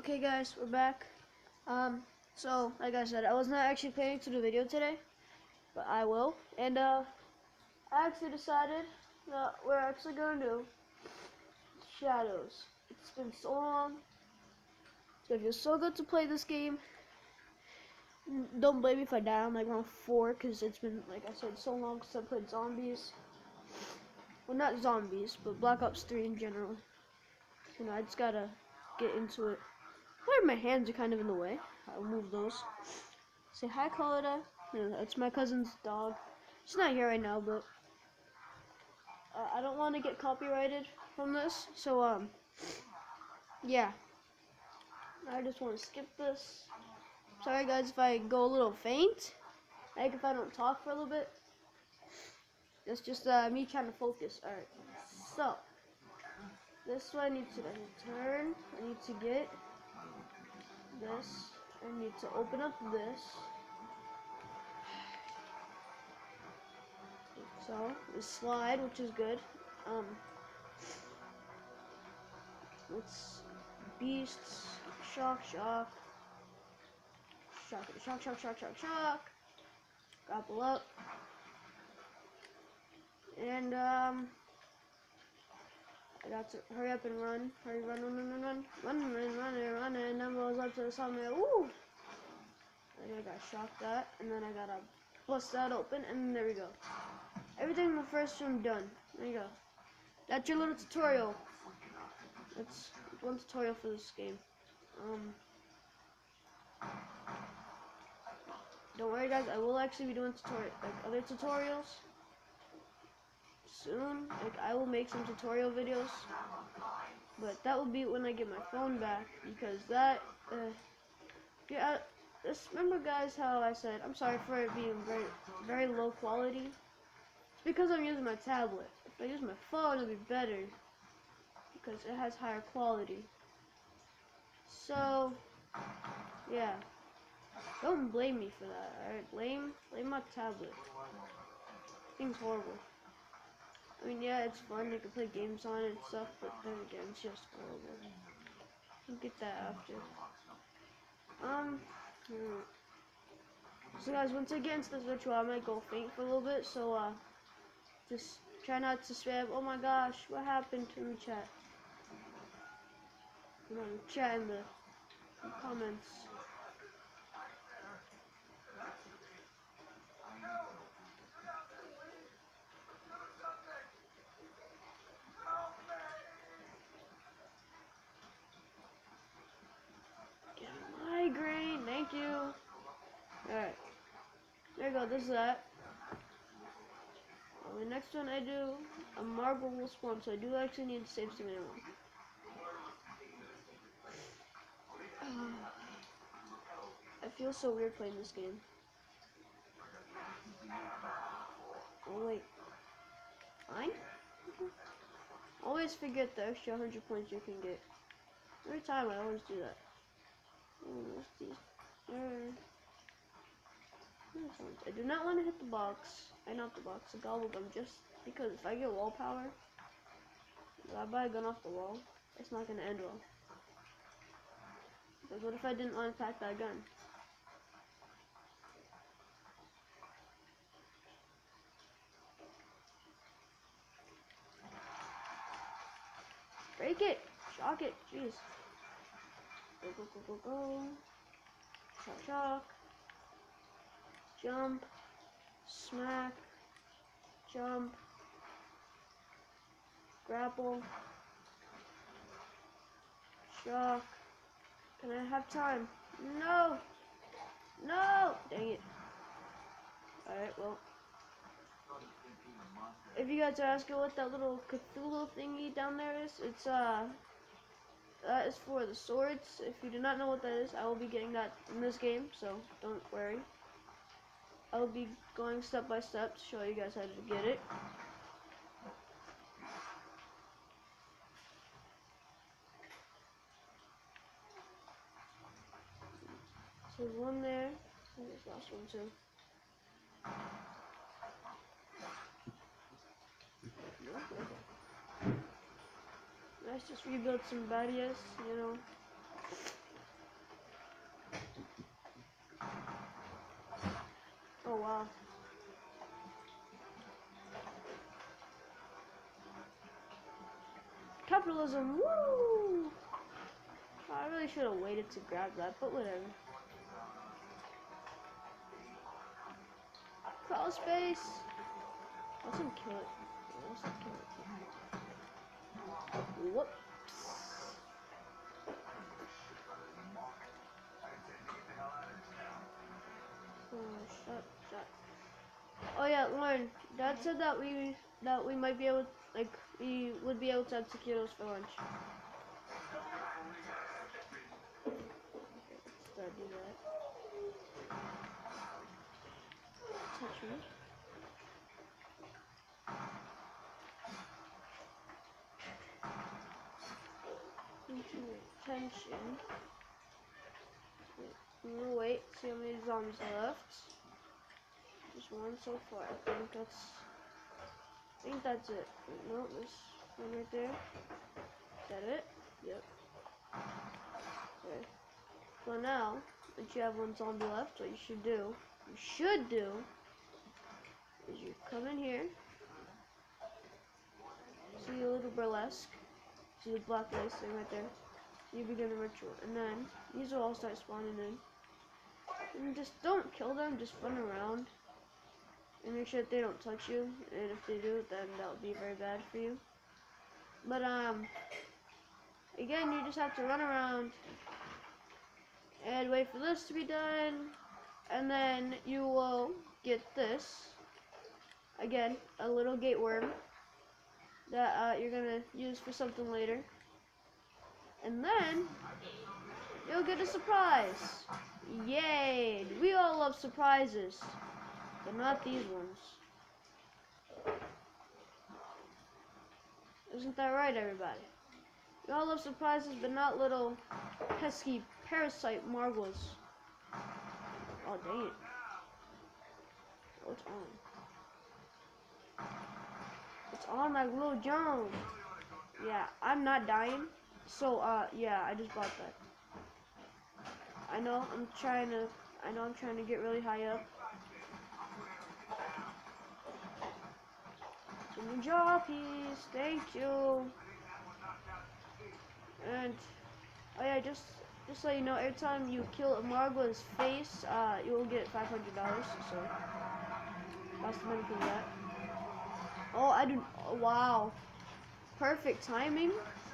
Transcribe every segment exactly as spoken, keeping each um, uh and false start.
Okay guys, we're back. Um, so, like I said, I was not actually planning to do a video today, but I will. And, uh, I actually decided that we're actually going to do Shadows. It's been so long. It's gonna feel so good to play this game. Don't blame me if I die on like round four, because it's been, like I said, so long since I played zombies. Well, not zombies, but Black Ops three in general. You know, I just gotta get into it. Where my hands are kind of in the way. I'll move those. Say hi, Colada. Yeah, that's my cousin's dog. She's not here right now, but uh, I don't want to get copyrighted from this. So, um, yeah. I just want to skip this. Sorry, guys, if I go a little faint. Like, if I don't talk for a little bit. It's just uh, me trying to focus. Alright. So, this one I need to turn. I need to get this. I need to open up this. So, we slide, which is good. Um, it's beasts, shock, shock, shock, shock, shock, shock, shock, shock, grapple up, and um, I got to hurry up and run, hurry, run, run, run, run, run, run, run, run, run, and then goes up to the summit. Ooh! And I got shocked that, and then I gotta bust that open, and there we go. Everything in the first room done. There you go. That's your little tutorial. That's one tutorial for this game. Um, don't worry, guys. I will actually be doing tutorial, like other tutorials soon. Like I will make some tutorial videos, but that will be when I get my phone back, because that. Uh, yeah. Just remember, guys, how I said I'm sorry for it being very, very low quality. It's because I'm using my tablet. If I use my phone, it'll be better because it has higher quality. So, yeah. Don't blame me for that, alright? Blame, blame my tablet. Thing's horrible. I mean, yeah, it's fun. You can play games on it and stuff, but then again, it's just horrible. I'll get that after. Um, hmm. So guys, once I get into this ritual, I might go faint for a little bit, so, uh, just try not to spam, oh my gosh, what happened in the chat? You know, chat in the, in the comments. Get a migraine, thank you. Alright, there you go, this is that. The next one I do, a marble will spawn, so I do actually need to save some ammo. I feel so weird playing this game. Oh wait, fine? Always forget the extra one hundred points you can get. Every time I always do that. Oh, these? I do not want to hit the box. I not the box, the gobble gum, just because if I get wall power, if I buy a gun off the wall, it's not going to end well. Because what if I didn't want to pack that gun? Break it! Shock it! Jeez. Go, go, go, go, go. Shock, shock. Jump. Smack. Jump. Grapple. Shock. Can I have time? No! No! Dang it. Alright, well. If you guys are asking what that little Cthulhu thingy down there is, it's, uh, that is for the swords. If you do not know what that is, I will be getting that in this game, so don't worry. I will be going step by step to show you guys how to get it. So there's one there, and there's the last one too. Let's just rebuild some barriers, you know. capitalism. Woo! I really should have waited to grab that, but whatever. Crawl space. Let's him kill it. Let's him kill it. Whoops. Oh, shut, shut. Oh yeah, Lauren. Dad said that we that we might be able, like, we would be able to have taquitos for lunch. Let's uh, do that. Touch me. Attention. I'm gonna wait, see how many zombies are left. Just one so far. I think that's I think that's it. No, there's one right there. Is that it? Yep. Okay. So now that you have one zombie left, what you should do you should do is you come in here. See a little burlesque. See the black lace thing right there. You begin the ritual, and then these will all start spawning in. And just don't kill them, just run around. And make sure that they don't touch you, and if they do, then that would be very bad for you. But, um, again, you just have to run around and wait for this to be done, and then you will get this. Again, a little gate worm that uh, you're gonna use for something later. And then you'll get a surprise. Yay! We all love surprises, but not these ones. Isn't that right, everybody? We all love surprises, but not little pesky parasite marbles. Oh, dang it. Oh, it's on. It's on like Lil Jon. Yeah, I'm not dying. So, uh, yeah, I just bought that. I know I'm trying to, I know I'm trying to get really high up. Some jockeys, thank you. And, oh yeah, just, just so you know, every time you kill a Margwa's face, uh, you will get five hundred dollars, so that's the benefit of that. Oh, I do, oh, wow. Perfect timing.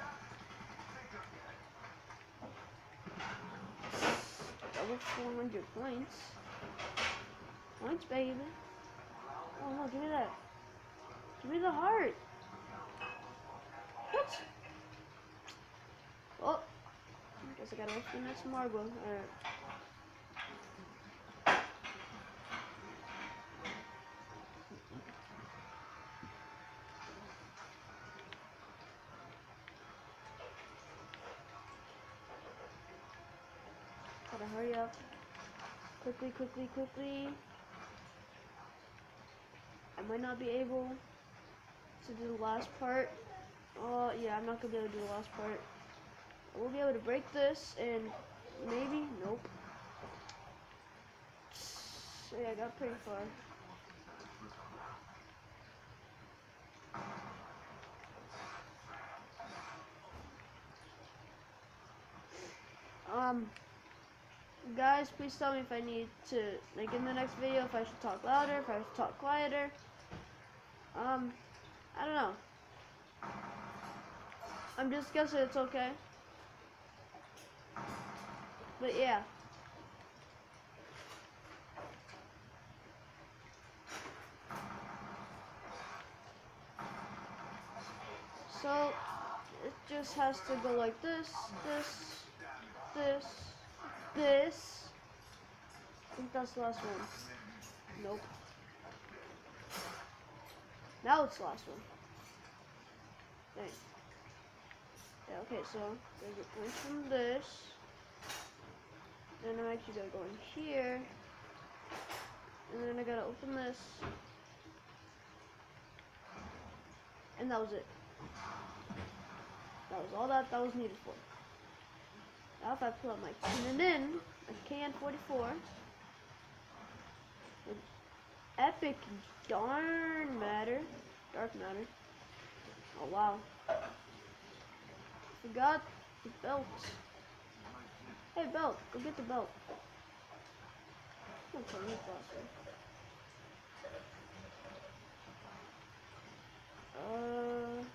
Double four hundred points. Points, baby. Oh no, give me that. Give me the heart. What? Oh. I guess I gotta wait for the next Margwa. Alright. Gotta hurry up. Quickly, quickly, quickly. I might not be able to do the last part. Oh, yeah, I'm not gonna be able to do the last part. I will be able to break this, and maybe, nope. So yeah, I got pretty far. Um, guys, please tell me if I need to, like in the next video, if I should talk louder, if I should talk quieter. Um, I don't know. I'm just guessing it's okay. But yeah. So, it just has to go like this, this, this, this. I think that's the last one. Nope. Now it's the last one. Dang. Yeah, okay, so there's a point from this. Then I'm actually gonna go in here. And then I gotta open this. And that was it. That was all that that was needed for. Now if I pull out my Canon, a K N forty-four. With epic darn matter. Dark matter. Oh wow. Forgot the belt. Hey, belt, go get the belt. Okay, you faster. Uh,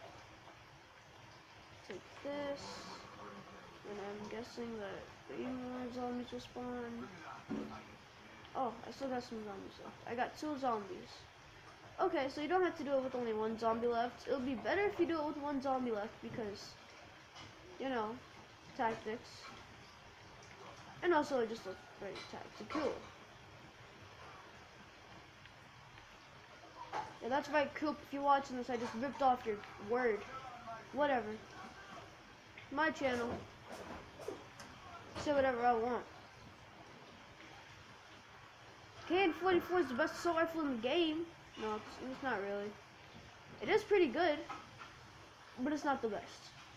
take this, and I'm guessing that three more zombies will spawn. Oh, I still got some zombies left. I got two zombies. Okay, so you don't have to do it with only one zombie left. It'll be better if you do it with one zombie left because, you know, tactics. And also it just looks very tactical. Yeah, that's right, Coop. If you're watching this, I just ripped off your word. Whatever. My channel. Say whatever I want. K N forty-four is the best assault rifle in the game. No, it's, it's not really. It is pretty good, but it's not the best.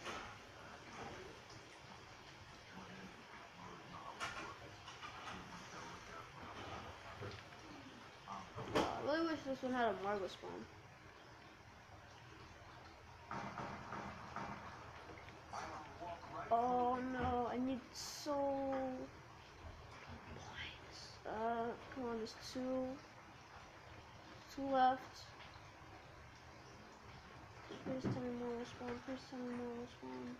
Uh, I really wish this one had a Margo spawn. Oh no, I need so... Uh, come on, there's two. Two left. Please tell me more will spawn. Please tell me more will spawn.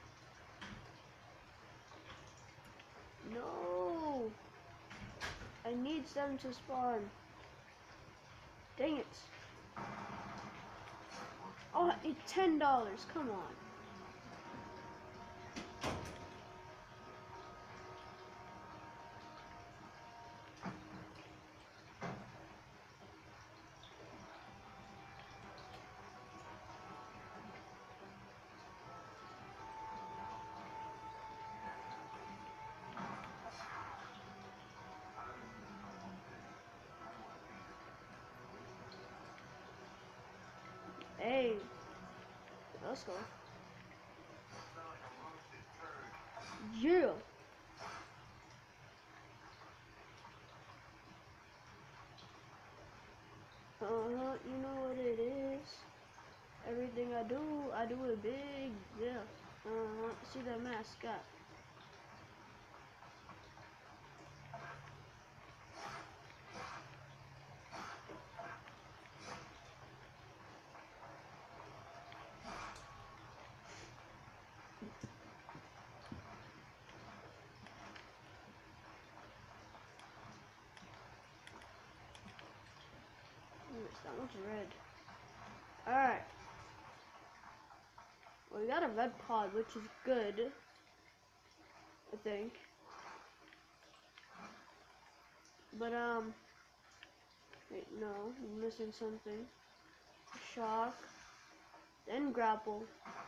No! I need them to spawn. Dang it. Oh, I need ten dollars. Come on. Hey. Let's go. Yeah. Uh-huh, you know what it is. Everything I do, I do it big. Yeah. Uh-huh. See that mascot. That one's red. Alright. Well, we got a red pod, which is good. I think. But, um... wait, no. I'm missing something. Shock. Then grapple.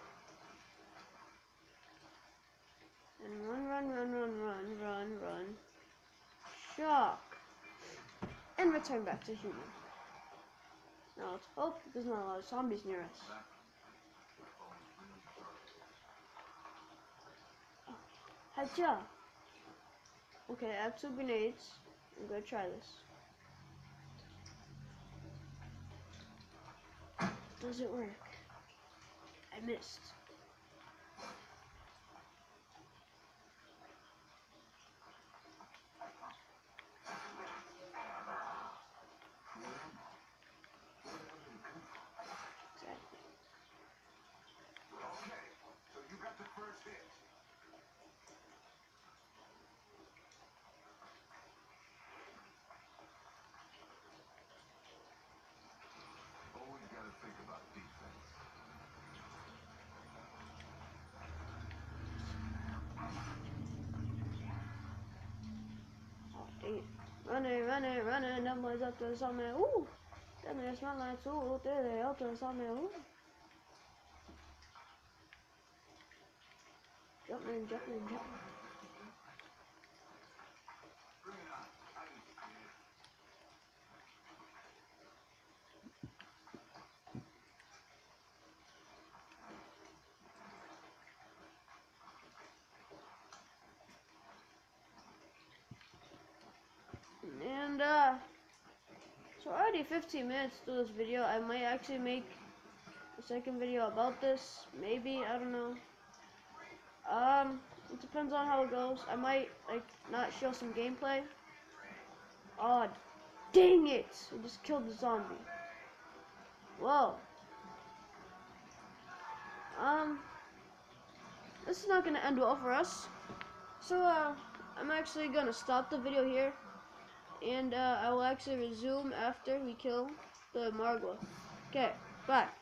And run, run, run, run, run, run, run. Shock. And return back to human. Now let's hope there's not a lot of zombies near us. Hacha! Okay, I have two grenades. I'm gonna try this. Does it work? I missed. Running, running, running, them boys up to somewhere. Ooh! Them they smell like too. There they up to somewhere. Ooh! Jumping, jumping, jumping. And uh, so already fifteen minutes to this video. I might actually make a second video about this. Maybe, I don't know. Um, it depends on how it goes. I might like not show some gameplay. Oh, dang it! I just killed the zombie. Whoa. Um, this is not gonna end well for us. So, uh, I'm actually gonna stop the video here, and uh, I will actually resume after we kill the Margwa. Okay, bye.